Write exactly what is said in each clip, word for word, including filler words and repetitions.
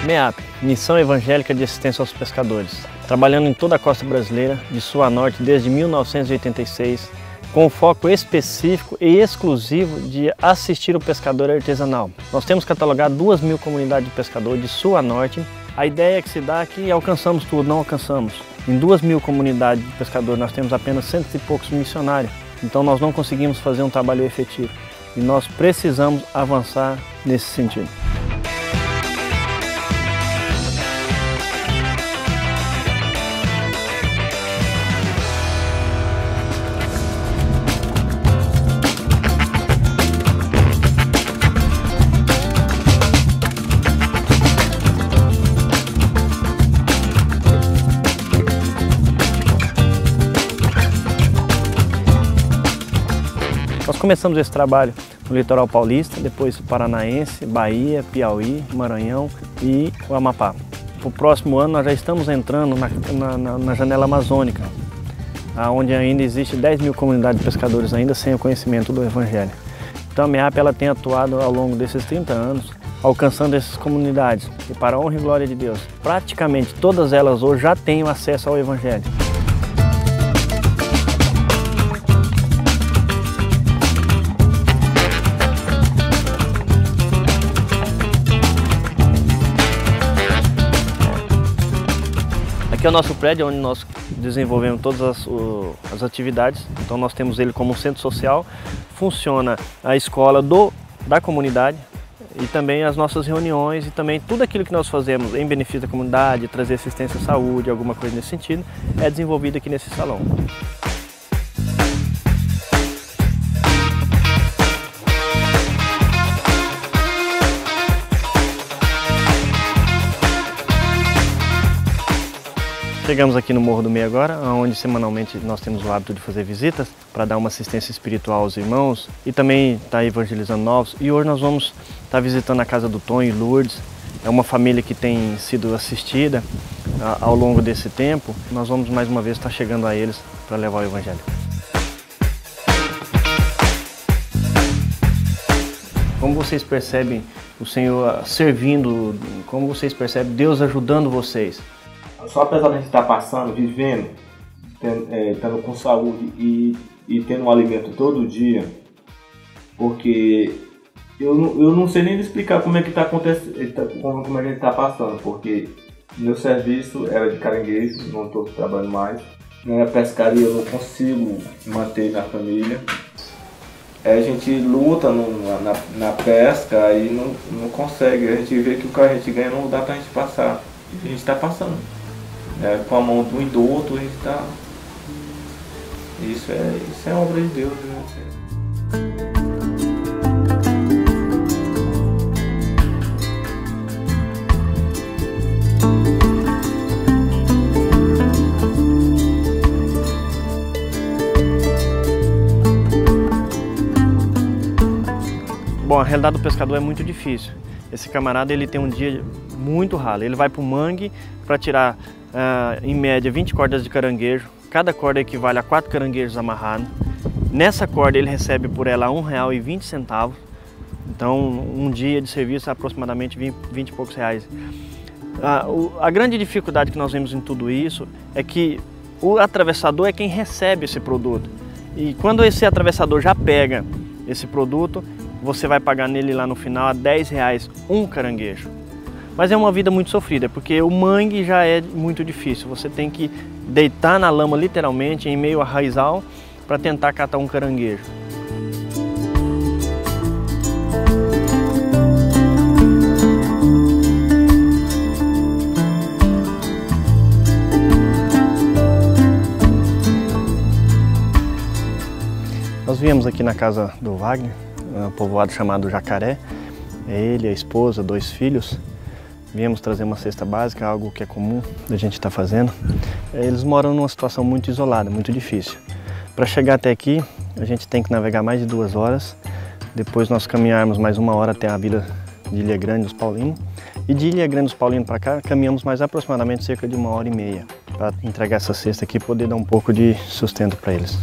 MEAP, Missão Evangélica de Assistência aos Pescadores, trabalhando em toda a costa brasileira, de sul a norte, desde mil novecentos e oitenta e seis, com um foco específico e exclusivo de assistir o pescador artesanal. Nós temos catalogado duas mil comunidades de pescadores de sul a norte. A ideia que se dá é que alcançamos tudo, não alcançamos. Em duas mil comunidades de pescadores nós temos apenas cento e poucos missionários, então nós não conseguimos fazer um trabalho efetivo e nós precisamos avançar nesse sentido. Nós começamos esse trabalho no litoral paulista, depois Paranaense, Bahia, Piauí, Maranhão e o Amapá. Para o próximo ano nós já estamos entrando na, na, na janela amazônica, onde ainda existe dez mil comunidades de pescadores ainda sem o conhecimento do Evangelho. Então a MEAP ela tem atuado ao longo desses trinta anos, alcançando essas comunidades. E para a honra e glória de Deus, praticamente todas elas hoje já têm acesso ao Evangelho. Aqui é o nosso prédio, onde nós desenvolvemos todas as, o, as atividades. Então nós temos ele como um centro social, funciona a escola do, da comunidade e também as nossas reuniões e também tudo aquilo que nós fazemos em benefício da comunidade, trazer assistência à saúde, alguma coisa nesse sentido, é desenvolvido aqui nesse salão. Chegamos aqui no Morro do Meio agora, onde semanalmente nós temos o hábito de fazer visitas para dar uma assistência espiritual aos irmãos e também estar evangelizando novos. E hoje nós vamos estar visitando a casa do Tonho e Lourdes. É uma família que tem sido assistida ao longo desse tempo. Nós vamos mais uma vez estar chegando a eles para levar o Evangelho. Como vocês percebem o Senhor servindo, como vocês percebem Deus ajudando vocês? Só apesar de a gente estar passando, vivendo, tendo, é, tendo com saúde e, e tendo um alimento todo dia, porque eu não, eu não sei nem explicar como é que está acontecendo, como, como a gente está passando, porque meu serviço era de caranguejo, não estou trabalhando mais, na pescaria eu não consigo manter na família, a gente luta no, na, na pesca e não, não consegue, a gente vê que o que a gente ganha não dá para a gente passar, e a gente está passando. É, com a mão de um e do outro, a gente está... Isso é, isso é obra de Deus, né? Bom, a realidade do pescador é muito difícil. Esse camarada ele tem um dia muito ralo. Ele vai para o mangue para tirar, uh, em média, vinte cordas de caranguejo. Cada corda equivale a quatro caranguejos amarrados. Nessa corda ele recebe por ela um real e vinte centavos. Então, um dia de serviço é aproximadamente vinte, vinte e poucos reais. Uh, o, a grande dificuldade que nós vemos em tudo isso é que o atravessador é quem recebe esse produto. E quando esse atravessador já pega esse produto, você vai pagar nele lá no final a dez reais um caranguejo. Mas é uma vida muito sofrida, porque o mangue já é muito difícil. Você tem que deitar na lama literalmente, em meio a raizal, para tentar catar um caranguejo. Nós viemos aqui na casa do Wagner, um povoado chamado Jacaré. É ele, a esposa, dois filhos. Viemos trazer uma cesta básica, algo que é comum da gente estar fazendo. Eles moram numa situação muito isolada, muito difícil. Para chegar até aqui, a gente tem que navegar mais de duas horas. Depois nós caminharmos mais uma hora até a vila de Ilha Grande dos Paulinos. E de Ilha Grande dos Paulinos para cá, caminhamos mais aproximadamente cerca de uma hora e meia para entregar essa cesta aqui e poder dar um pouco de sustento para eles.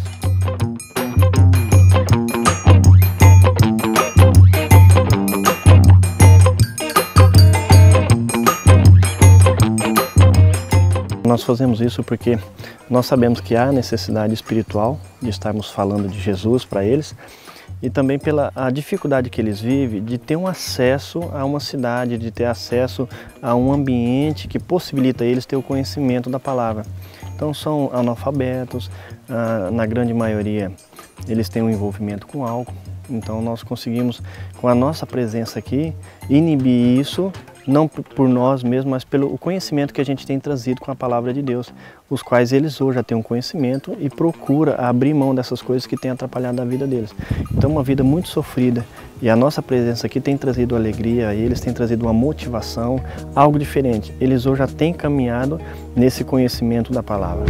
nós fazemos isso porque nós sabemos que há necessidade espiritual de estarmos falando de Jesus para eles, e também pela a dificuldade que eles vivem de ter um acesso a uma cidade, de ter acesso a um ambiente que possibilita eles ter o conhecimento da palavra. Então são analfabetos, ah, na grande maioria eles têm um envolvimento com álcool, então nós conseguimos, com a nossa presença aqui, inibir isso, não por nós mesmos, mas pelo conhecimento que a gente tem trazido com a palavra de Deus, os quais eles hoje já têm um conhecimento e procura abrir mão dessas coisas que têm atrapalhado a vida deles. Então uma vida muito sofrida, e a nossa presença aqui tem trazido alegria a eles, tem trazido uma motivação, algo diferente. Eles hoje já têm caminhado nesse conhecimento da palavra.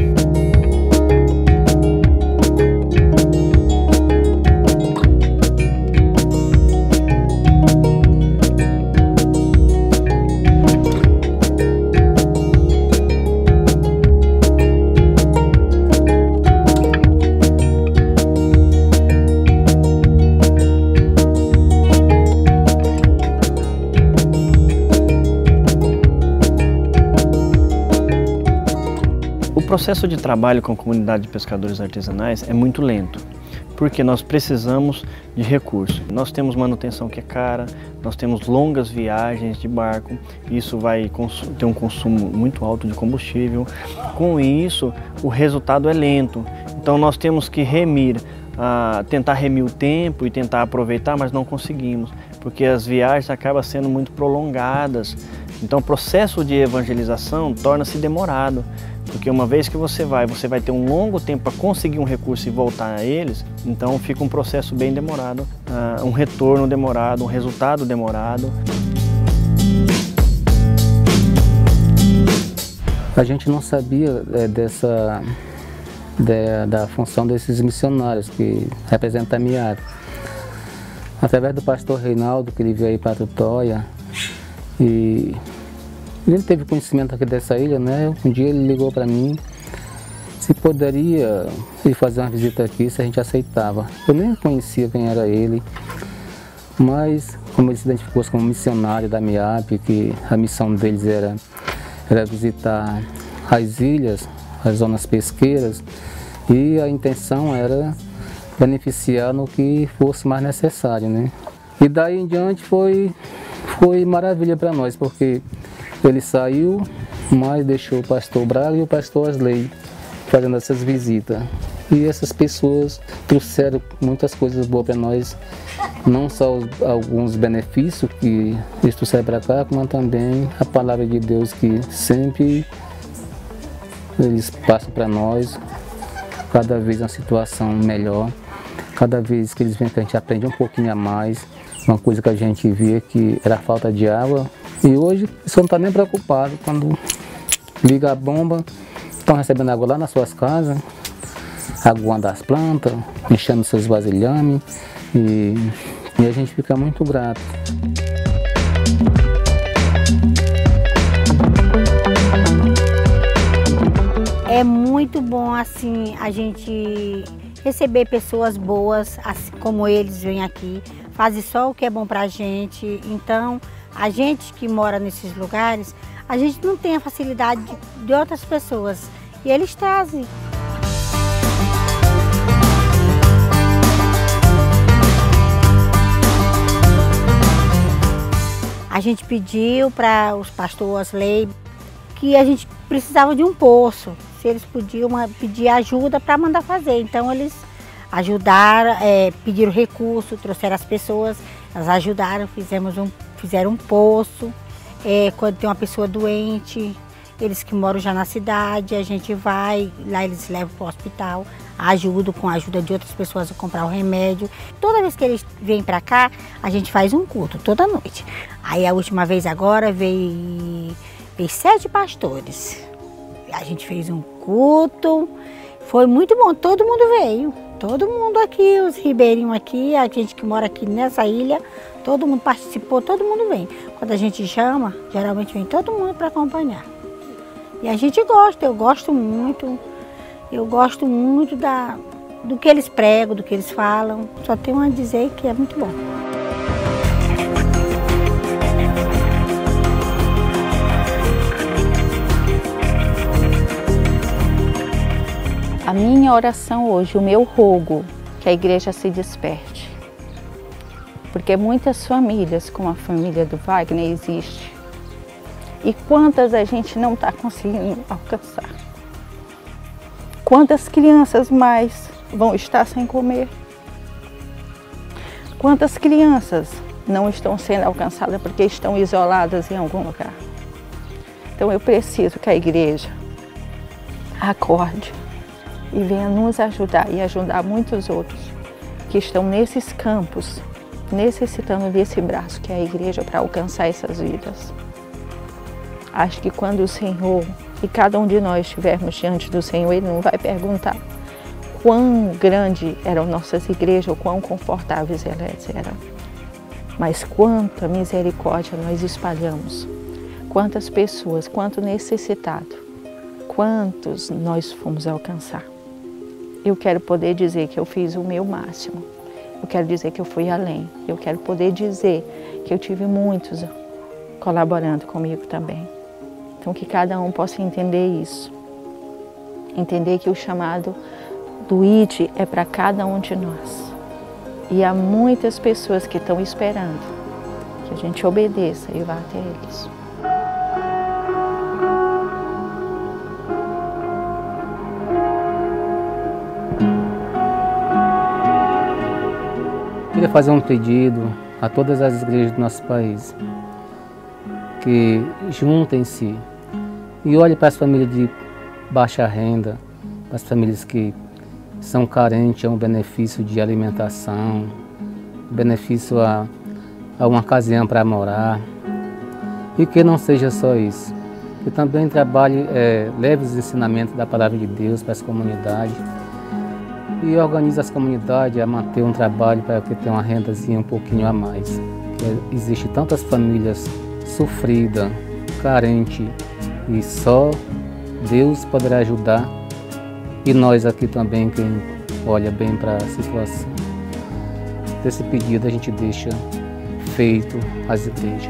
O processo de trabalho com a comunidade de pescadores artesanais é muito lento, porque nós precisamos de recursos. Nós temos manutenção que é cara, nós temos longas viagens de barco, isso vai ter um consumo muito alto de combustível. Com isso, o resultado é lento, então nós temos que remir, ah, tentar remir o tempo e tentar aproveitar, mas não conseguimos, porque as viagens acabam sendo muito prolongadas. Então o processo de evangelização torna-se demorado, porque uma vez que você vai, você vai ter um longo tempo para conseguir um recurso e voltar a eles, então fica um processo bem demorado, uh, um retorno demorado, um resultado demorado. A gente não sabia é, dessa, de, da função desses missionários que representam a MIAP. Através do pastor Reinaldo, que ele veio aí para Tutóia, e ele teve conhecimento aqui dessa ilha, né? Um dia ele ligou para mim se poderia ele fazer uma visita aqui, se a gente aceitava. Eu nem conhecia quem era ele, mas como ele se identificou como missionário da MIAP, que a missão deles era, era visitar as ilhas, as zonas pesqueiras, e a intenção era beneficiar no que fosse mais necessário, né? E daí em diante foi, foi maravilha para nós, porque ele saiu, mas deixou o pastor Braga e o pastor Asley fazendo essas visitas. E essas pessoas trouxeram muitas coisas boas para nós, não só os, alguns benefícios que eles trouxeram para cá, mas também a palavra de Deus que sempre eles passam para nós, cada vez uma situação melhor, cada vez que eles vêm que a gente aprende um pouquinho a mais. Uma coisa que a gente via que era a falta de água, e hoje você não está nem preocupado. Quando liga a bomba, estão recebendo água lá nas suas casas, aguando as plantas, enchendo seus vasilhames, e, e a gente fica muito grato. É muito bom assim a gente receber pessoas boas, assim como eles vêm aqui, fazem só o que é bom pra gente. Então, a gente que mora nesses lugares, a gente não tem a facilidade de, de outras pessoas, e eles trazem. A gente pediu para os pastores Asley que a gente precisava de um poço, se eles podiam pedir ajuda para mandar fazer. Então eles ajudaram, é, pediram recurso, trouxeram as pessoas, elas ajudaram, fizemos um, fizeram um poço. É, quando tem uma pessoa doente, eles que moram já na cidade, a gente vai, lá eles levam para o hospital, ajudam com a ajuda de outras pessoas a comprar o remédio. Toda vez que eles vêm para cá, a gente faz um culto, toda noite. Aí a última vez agora veio, veio sete pastores. A gente fez um culto, foi muito bom, todo mundo veio. Todo mundo aqui, os ribeirinhos aqui, a gente que mora aqui nessa ilha, todo mundo participou, todo mundo vem. Quando a gente chama, geralmente vem todo mundo para acompanhar. E a gente gosta, eu gosto muito, eu gosto muito da, do que eles pregam, do que eles falam. Só tenho a dizer que é muito bom. minha oração hoje, o meu rogo, que a igreja se desperte. Porque muitas famílias, como a família do Wagner, existe. E quantas a gente não está conseguindo alcançar? Quantas crianças mais vão estar sem comer? Quantas crianças não estão sendo alcançadas porque estão isoladas em algum lugar? Então eu preciso que a igreja acorde e venha nos ajudar e ajudar muitos outros que estão nesses campos, necessitando desse braço que é a igreja para alcançar essas vidas. Acho que quando o Senhor e cada um de nós estivermos diante do Senhor, Ele não vai perguntar quão grande eram nossas igrejas ou quão confortáveis elas eram, mas quanta misericórdia nós espalhamos, quantas pessoas, quanto necessitado, quantos nós fomos alcançar. Eu quero poder dizer que eu fiz o meu máximo, eu quero dizer que eu fui além, eu quero poder dizer que eu tive muitos colaborando comigo também. Então que cada um possa entender isso, entender que o chamado do I D é para cada um de nós. E há muitas pessoas que estão esperando que a gente obedeça e vá até eles. Queria fazer um pedido a todas as igrejas do nosso país, que juntem-se e olhem para as famílias de baixa renda, para as famílias que são carentes a um benefício de alimentação, benefício a, a uma casinha para morar, e que não seja só isso, que também trabalhe, é, leve os ensinamentos da palavra de Deus para as comunidades e organize as comunidades a manter um trabalho para que tenha uma rendazinha um pouquinho a mais. Existem tantas famílias sofridas, carentes, e só Deus poderá ajudar, e nós aqui também, quem olha bem para a situação. Esse pedido a gente deixa feito às igrejas.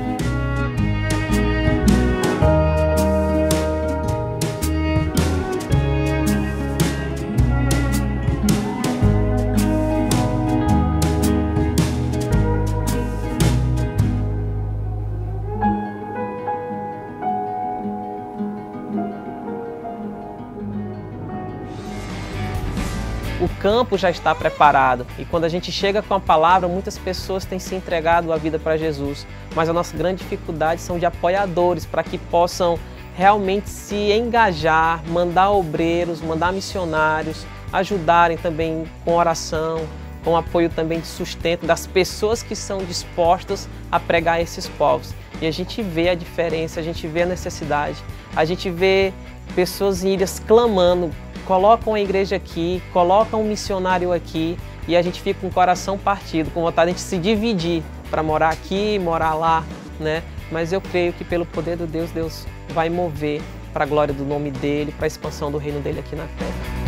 O campo já está preparado e quando a gente chega com a palavra, muitas pessoas têm se entregado a vida para Jesus, mas a nossa grande dificuldade são de apoiadores para que possam realmente se engajar, mandar obreiros, mandar missionários, ajudarem também com oração, com apoio também de sustento das pessoas que são dispostas a pregar esses povos. E a gente vê a diferença, a gente vê a necessidade, a gente vê pessoas em ilhas clamando, colocam a igreja aqui, colocam um missionário aqui e a gente fica com o coração partido, com vontade de se dividir para morar aqui, morar lá, né? Mas eu creio que pelo poder de Deus, Deus vai mover para a glória do nome dele, para a expansão do reino dele aqui na terra.